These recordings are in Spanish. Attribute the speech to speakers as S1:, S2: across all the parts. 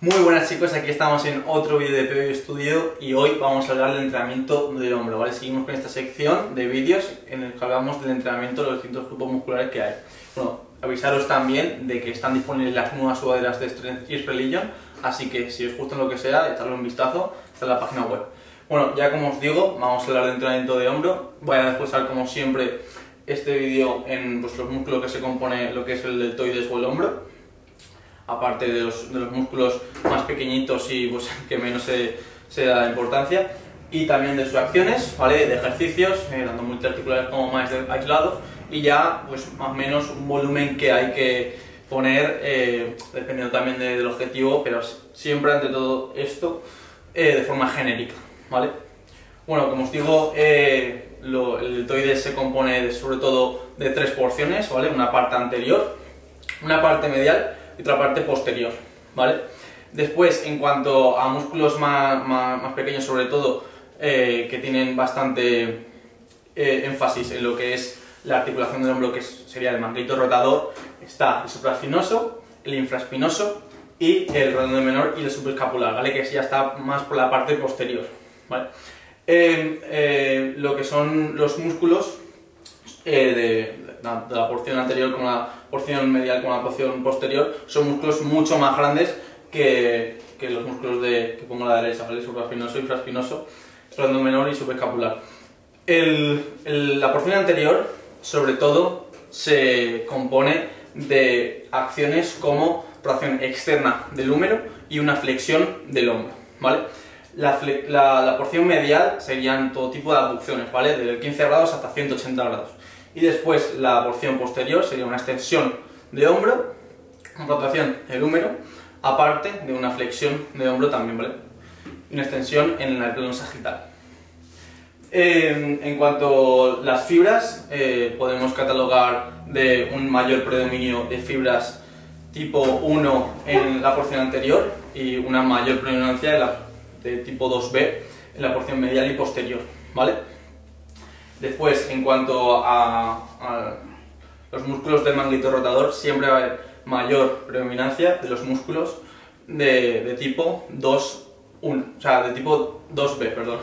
S1: Muy buenas chicos, aquí estamos en otro vídeo de PB Studio y hoy vamos a hablar del entrenamiento del hombro, ¿vale? Seguimos con esta sección de vídeos en el que hablamos del entrenamiento de los distintos grupos musculares que hay. Bueno, avisaros también de que están disponibles las nuevas sudaderas de Strength is Religion, así que si os gusta lo que sea, echadle un vistazo, está en la página web. Bueno, ya como os digo, vamos a hablar del entrenamiento de hombro. Voy a desglosar como siempre este vídeo en los músculos que se compone lo que es el deltoides o el hombro, aparte de los músculos más pequeñitos y pues, que menos se da importancia, y también de sus acciones, ¿vale? De ejercicios, tanto multiarticulares como más aislados, y ya pues más o menos un volumen que hay que poner, dependiendo también del objetivo, pero siempre ante todo esto de forma genérica, ¿vale? Bueno, como os digo, el deltoides se compone sobre todo de tres porciones, ¿vale? Una parte anterior, una parte medial y otra parte posterior, ¿vale? Después, en cuanto a músculos más pequeños, sobre todo, que tienen bastante énfasis en lo que es la articulación del hombro, que sería el manguito rotador, está el supraespinoso, el infraespinoso y el redondo menor y el supraescapular, ¿vale? Que ya está más por la parte posterior, ¿vale? Lo que son los músculos de la porción anterior como la porción medial como la porción posterior son músculos mucho más grandes que los músculos que pongo a la derecha, ¿vale? Supraespinoso, infraespinoso, redondo menor y supraescapular. La porción anterior, sobre todo, se compone de acciones como rotación externa del húmero y una flexión del hombro, ¿vale? La porción medial serían todo tipo de abducciones, ¿vale? Desde 15 grados hasta 180 grados. Y después la porción posterior sería una extensión de hombro, una rotación del húmero, aparte de una flexión de hombro también, ¿vale? Y una extensión en el plano sagital. En cuanto a las fibras, podemos catalogar de un mayor predominio de fibras tipo 1 en la porción anterior y una mayor predominancia de tipo 2B en la porción medial y posterior, ¿vale? Después, en cuanto a los músculos del manguito rotador, siempre va a haber mayor predominancia de los músculos de tipo 2-1, o sea, de tipo 2B, perdón.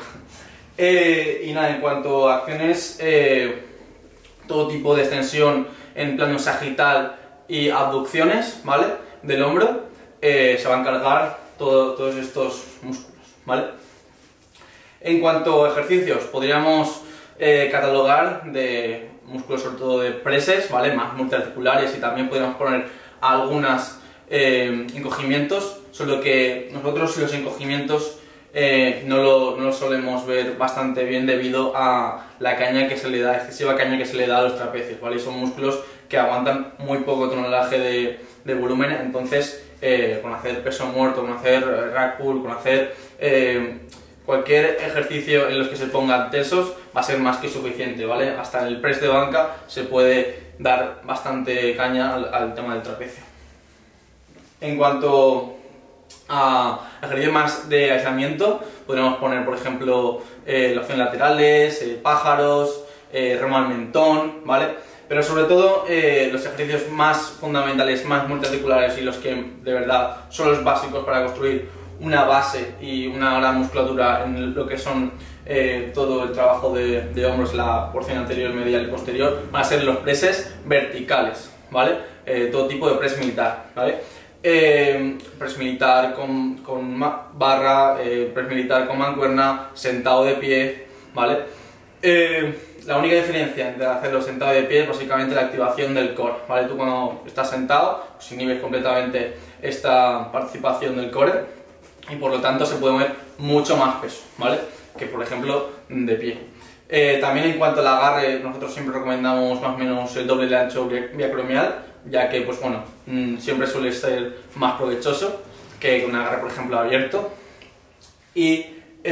S1: Y nada, en cuanto a acciones, todo tipo de extensión en plano sagital y abducciones, ¿vale? Del hombro, se va a encargar todos estos músculos, ¿vale? En cuanto a ejercicios, podríamos catalogar de músculos sobre todo de preses, ¿vale? Más multiarticulares, y también podríamos poner algunos encogimientos, solo que nosotros los encogimientos no lo solemos ver bastante bien debido a la caña que se le da, excesiva caña que se le da a los trapecios, ¿vale? Y son músculos que aguantan muy poco tonelaje de volumen, entonces con hacer peso muerto, con hacer rack pull, con hacer cualquier ejercicio en los que se pongan tensos va a ser más que suficiente, ¿vale? Hasta en el press de banca se puede dar bastante caña al tema del trapecio. En cuanto a ejercicios más de aislamiento, podríamos poner, por ejemplo, la opción laterales, pájaros, remo al mentón, ¿vale? Pero sobre todo los ejercicios más fundamentales, más multiarticulares y los que de verdad son los básicos para construir una base y una gran musculatura en lo que son todo el trabajo de hombros, la porción anterior, medial y posterior, van a ser los presses verticales, ¿vale? Todo tipo de press militar, ¿vale? Press militar con barra, press militar con mancuerna, sentado de pie, ¿vale? La única diferencia entre hacerlo sentado de pie es básicamente la activación del core, ¿vale? Tú cuando estás sentado, pues inhibes completamente esta participación del core y por lo tanto se puede mover mucho más peso, ¿vale? Que por ejemplo de pie. También en cuanto al agarre, nosotros siempre recomendamos más o menos el doble de ancho biacromial, ya que pues bueno, siempre suele ser más provechoso que un agarre por ejemplo abierto. Y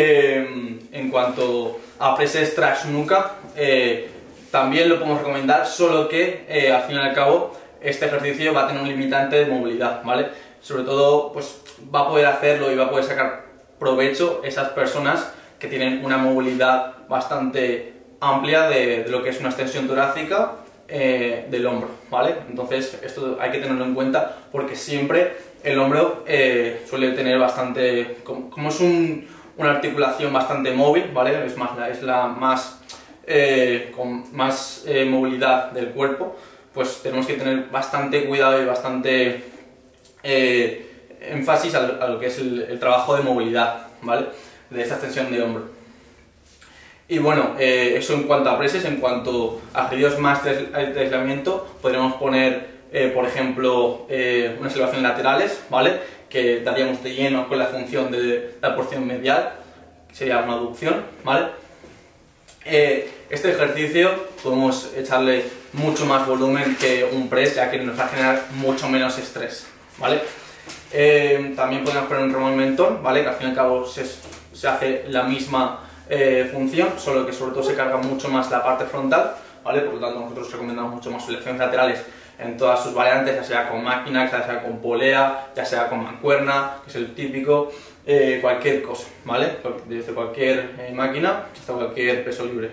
S1: en cuanto a presses tras nuca, también lo podemos recomendar, solo que al fin y al cabo este ejercicio va a tener un limitante de movilidad, ¿vale? Sobre todo pues va a poder hacerlo y va a poder sacar provecho esas personas que tienen una movilidad bastante amplia de lo que es una extensión torácica del hombro, ¿vale? Entonces esto hay que tenerlo en cuenta porque siempre el hombro suele tener bastante, como es una articulación bastante móvil, ¿vale? Es la más con más movilidad del cuerpo, pues tenemos que tener bastante cuidado y bastante énfasis a lo que es el trabajo de movilidad, ¿vale? De esta extensión de hombro. Y bueno, eso en cuanto a preses. En cuanto a ejercicios más de aislamiento, podríamos poner, por ejemplo, unas elevaciones laterales, ¿vale? Que daríamos de lleno con la función de la porción medial, que sería una aducción, ¿vale? Este ejercicio podemos echarle mucho más volumen que un press, ya que nos va a generar mucho menos estrés, ¿vale? También podemos poner un remo al mentón, ¿vale? Que al fin y al cabo se hace la misma función, solo que sobre todo se carga mucho más la parte frontal, ¿vale? Por lo tanto nosotros recomendamos mucho más flexiones laterales en todas sus variantes, ya sea con máquina, ya sea con polea, ya sea con mancuerna, que es el típico, cualquier cosa, ¿vale? Desde cualquier máquina hasta cualquier peso libre.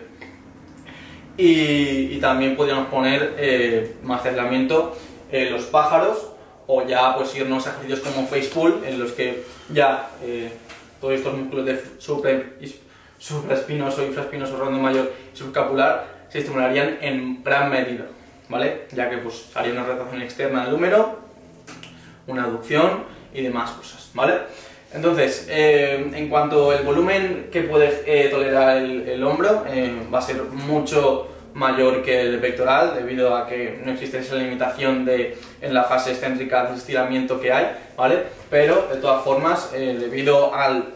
S1: Y también podríamos poner más aislamiento los pájaros, o ya pues irnos a ejercicios como face pull, en los que ya todos estos músculos de supraespinoso, infraespinoso, rondo mayor y subcapular se estimularían en gran medida, ¿vale? Ya que pues haría una rotación externa del húmero, una aducción y demás cosas, ¿vale? Entonces, en cuanto al volumen que puede tolerar el hombro, va a ser mucho mayor que el pectoral, debido a que no existe esa limitación en la fase excéntrica de estiramiento que hay, ¿vale? Pero, de todas formas, debido al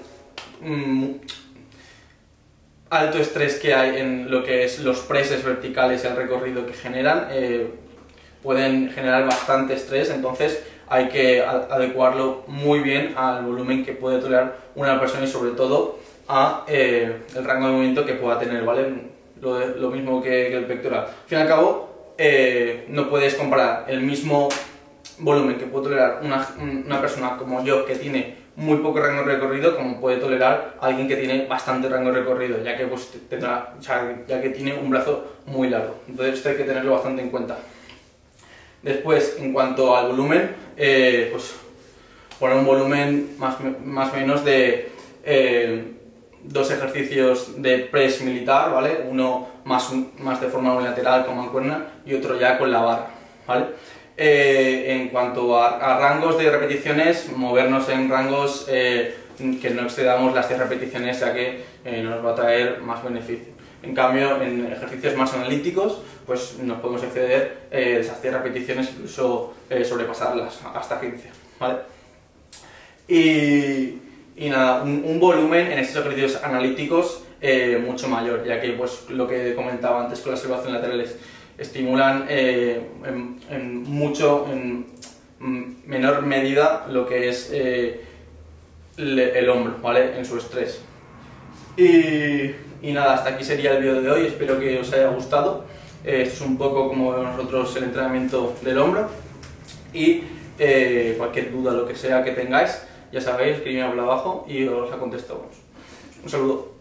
S1: alto estrés que hay en lo que es los presses verticales y el recorrido que generan, pueden generar bastante estrés, entonces hay que adecuarlo muy bien al volumen que puede tolerar una persona y sobre todo a el rango de movimiento que pueda tener, ¿vale? Lo mismo que el pectoral. Al fin y al cabo, no puedes comparar el mismo volumen que puede tolerar una persona como yo, que tiene muy poco rango de recorrido, como puede tolerar alguien que tiene bastante rango de recorrido, ya que, pues, ya que tiene un brazo muy largo. Entonces esto hay que tenerlo bastante en cuenta. Después, en cuanto al volumen, pues poner un volumen más o menos de 2 ejercicios de press militar, ¿vale? Uno más de forma unilateral con mancuerna y otro ya con la barra, ¿vale? En cuanto a rangos de repeticiones, movernos en rangos que no excedamos las 10 repeticiones, ya que nos va a traer más beneficio. En cambio, en ejercicios más analíticos, pues nos podemos exceder esas 10 repeticiones, incluso sobrepasarlas hasta 15, ¿vale? Y nada, un volumen en estos ejercicios analíticos mucho mayor, ya que, pues, lo que comentaba antes con las elevaciones laterales, estimulan en menor medida lo que es el hombro, ¿vale? En su estrés. Y nada, hasta aquí sería el vídeo de hoy, espero que os haya gustado. Esto es un poco como vemos nosotros el entrenamiento del hombro. Y cualquier duda, lo que sea que tengáis, ya sabéis, escribidme por abajo y os la contestamos. Un saludo.